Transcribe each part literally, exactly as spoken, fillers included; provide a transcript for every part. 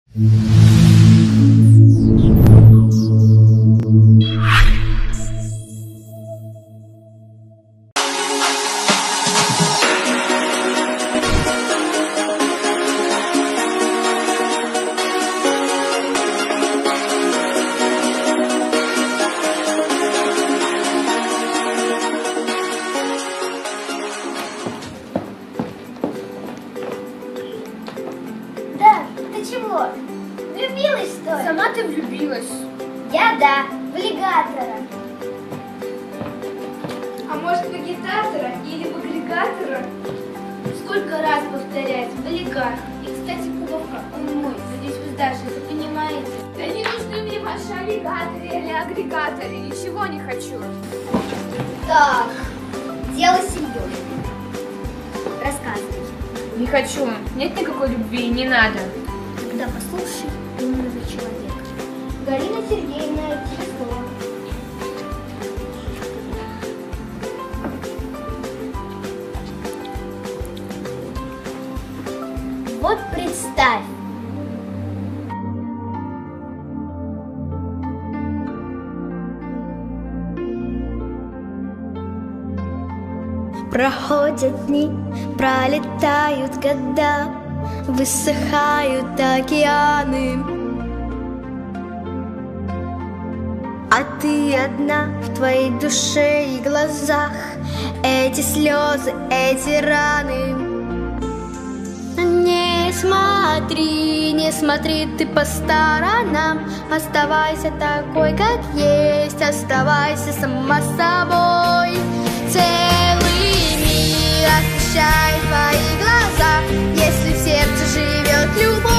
Влюбилась, что ли? Сама ты влюбилась. Я да, в аллигатора. А может, в агитатора или в агрегатора? Сколько раз повторять, в аллигатор. И, кстати, Кубовка, он мой. Надеюсь, вы даже это понимаете. Да не нужны мне ваши аллигаторы или агрегаторы. Ничего не хочу. Так, дело серьезное. Рассказывай. Не хочу. Нет никакой любви, не надо. Тогда послушай умного человека. Галина Сергеевна, телефон. Вот представь. Проходят дни, пролетают года, высыхают океаны, а ты одна в твоей душе и глазах. Эти слезы, эти раны. Не смотри, не смотри ты по сторонам. Оставайся такой, как есть. Оставайся сама собой. Целый мир освещает твои глаза, если в сердце живет любовь.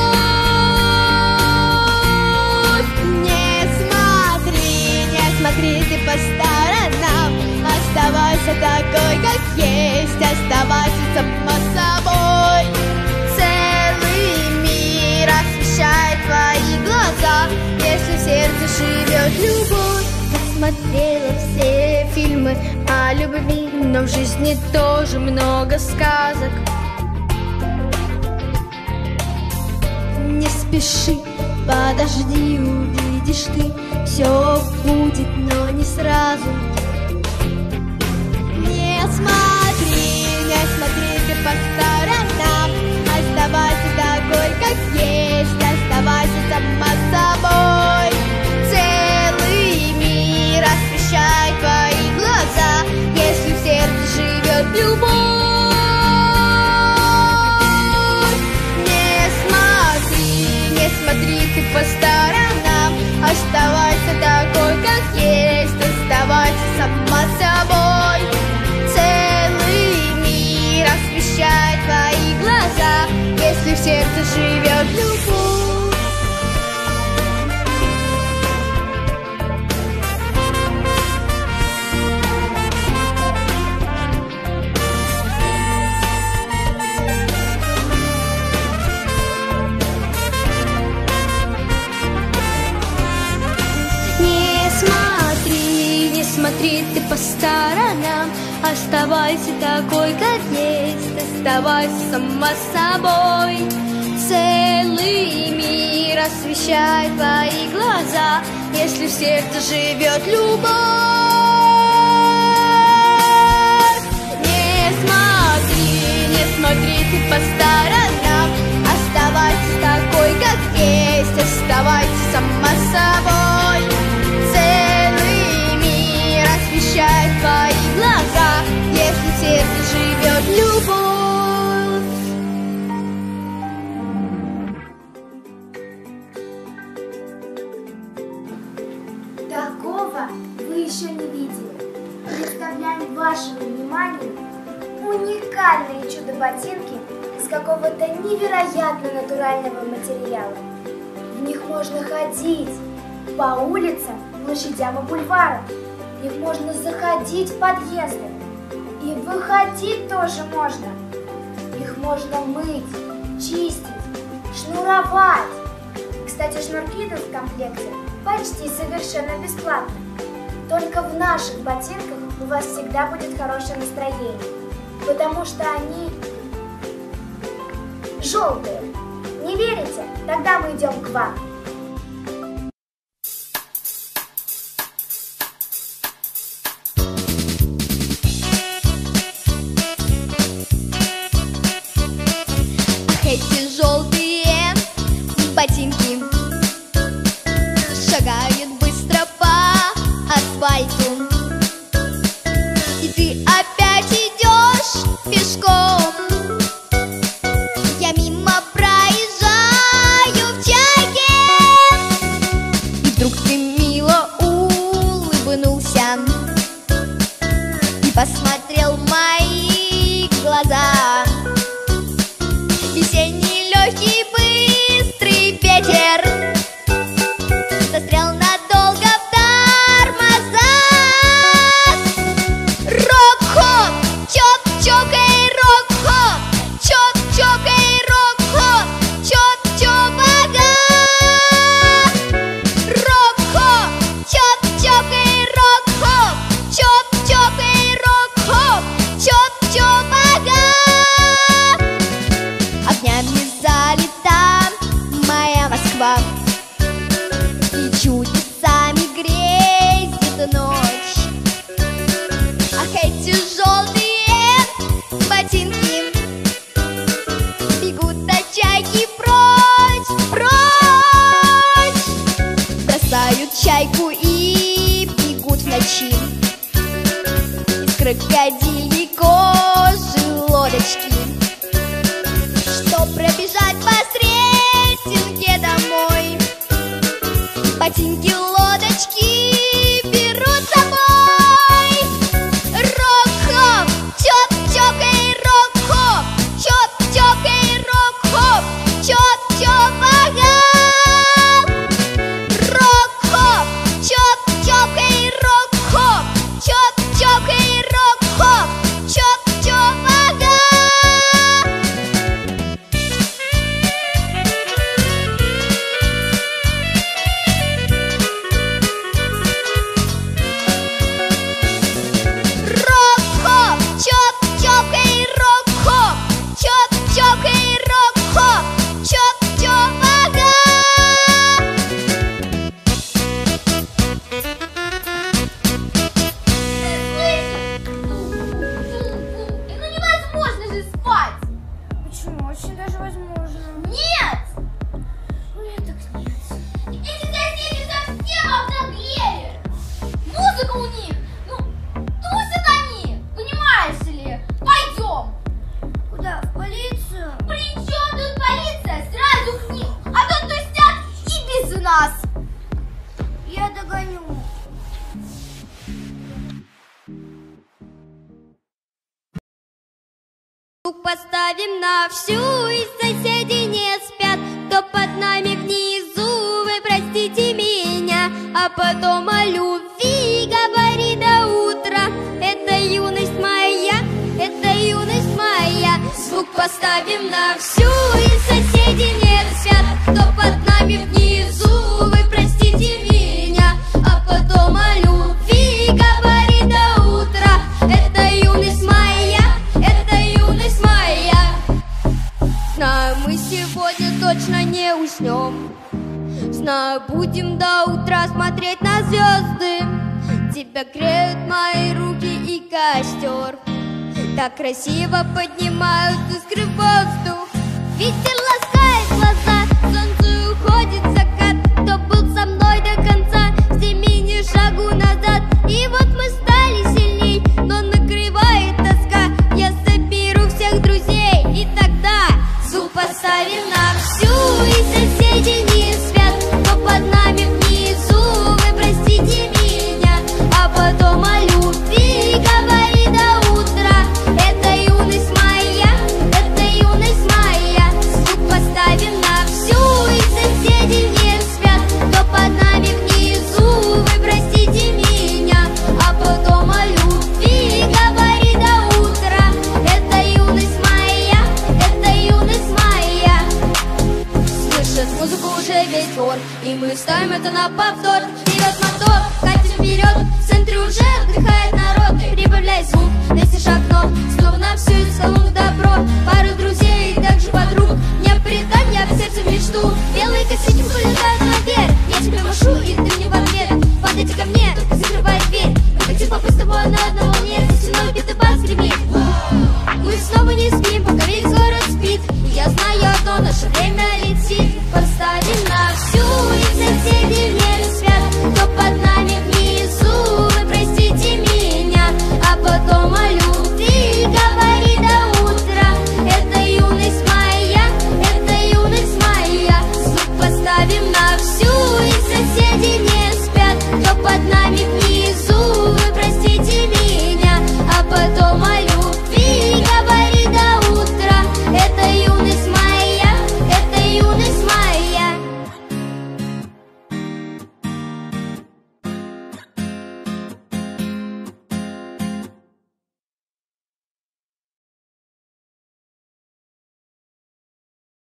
Не смотри, не смотри ты по сторонам. Оставайся такой, как есть. Оставайся сама собой. Целый мир освещает твои глаза, если в сердце живет любовь. Смотрела все фильмы о любви, но в жизни тоже много сказок. Не спеши, подожди, увидишь ты, все будет, но не сразу. Не смотри, не смотри ты по сторонам. Оставайся такой, как есть. Оставайся сама собой. Целый мир освещает твои глаза, если в сердце живет любовь. Не смотри, не смотри ты по сторонам. Оставайся такой, как есть. Оставайся сама собой. Целый мир освещает твои глаза, если в сердце живет любовь. Смотри ты по сторонам. Оставайся такой, как есть. Оставайся сама собой. Целый мир освещает твои глаза, если в сердце живет любовь. Не смотри, не смотри ты по сторонам. Оставайся такой, как есть. Оставайся сама собой. Освещает твои глаза, если в сердце живет любовь. Такого вы еще не видели. Представляем вашему вниманию уникальные чудо-ботинки из какого-то невероятно натурального материала. В них можно ходить по улицам, площадям и бульварам. В них можно заходить в подъезды. И выходить тоже можно. Их можно мыть, чистить, шнуровать. Кстати, шнурки идут в комплекте почти совершенно бесплатно. Только в наших ботинках у вас всегда будет хорошее настроение. Потому что они желтые. Не верите? Тогда тогда мы идем к вам. Эти желтые ботинки шагают быстро по асфальту, и ты опять идешь пешком. Я мимо проезжаю в чайке, и вдруг ты мило улыбнулся и посмотрел в мои глаза. Весенний легкий быстрый ветер застрял надолго в тормозах. Рок-хоп, чоп-чоп, эй, рок-хоп, чоп-чоп, эй, рок-хоп, чоп-чоп, ага. Рок-хоп, чоп-чоп, эй, рок-хоп, чоп-чоп, эй, рок-хоп, чоп-чоп, ага. Огнями залита моя Москва, и чудесами грезит ночь. Ах, эти желтые ботинки бегут от чайки прочь, прочь. Бросают чайку и бегут в ночи из крокодильей кожи лодочки, что пробежать по Сретенке домой. Ботинки лодочки берут с собой. Рок-хоп, чоп-чоп, эй, рок-хоп, чоп-чоп, эй, рок-хоп, чоп-чоп, ага. Рок-хоп, чоп-чоп, эй, рок-хоп, чоп-чоп, эй, рок-хоп, чоп-чоп, ага. Рок-хоп, чоп-чоп, эй, рок-хоп, чоп-чоп, эй, рок-хоп, чоп-чоп, ага. Ну невозможно же спать! Почему? Очень даже возможно. Нет! Ну, я так нет. Эти соседи совсем обнаглели! Музыка у них! Ну, тусят они! Понимаешь ли? Пойдем! Куда? В полицию? При чем тут полиция? Сразу к ним! А то тусят и без нас! Я догоню. Звук поставим на всю, и соседи не спят. Кто под нами внизу, вы простите меня. А потом о любви говори до утра. Это юность моя, это юность моя. Звук поставим на всю, и соседи не спят. Кто под нами внизу, вы простите меня. А потом о любви говори до утра. Это юность моя, это юность моя. Знаю, мы сегодня точно не уснем. Знаю, будем до утра смотреть на звезды. Тебя греют мои руки и костер. Так красиво поднимают искры в воздух. Ветер ласкает глаза, солнце уходит в закат. Кто был со мной до конца, сними ни шагу назад. И вот мы стали сильней, но накрывает тоска. Я соберу всех друзей, и тогда звук поставим на всю, и соседи не спят. Кто под нами внизу, вы простите меня. А потом о любви говори до утра. Это юность моя, это юность моя. Звук поставим на всю, и соседи не спят. Кто под нами внизу, вы простите меня. А потом о любви говори до утра. Это юность моя, это юность моя. Слышит музыку уже весь двор, и мы ставим это на повтор. Вперед мотор, катим вперед, в центре уже отдыхает народ. Прибавляй звук, настежь окно, снова на всю из колонок добро. Пару друзей и также подруг, не предай мне в сердце мечту. Белый Косички полетают